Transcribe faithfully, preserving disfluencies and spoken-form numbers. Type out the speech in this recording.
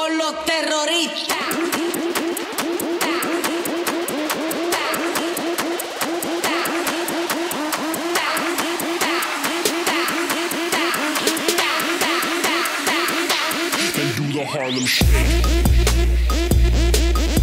con los terroristas. And do the Harlem Shake.